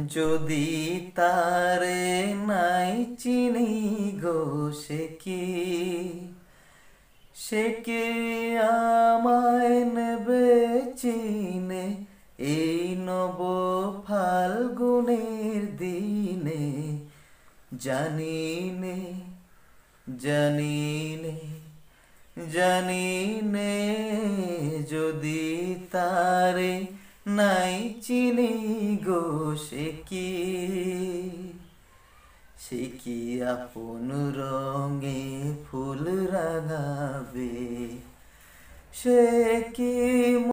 যদি তারে নাই চিনি গো, সে কি আমায় নেবে চিনে এই নব ফাল্গুনের দিনে? জানিনে, জানিনে, জানিনে, যদি তারে নাই চিনি গো, সে কি আপন রঙে ফুল রাঙাবে? সে কি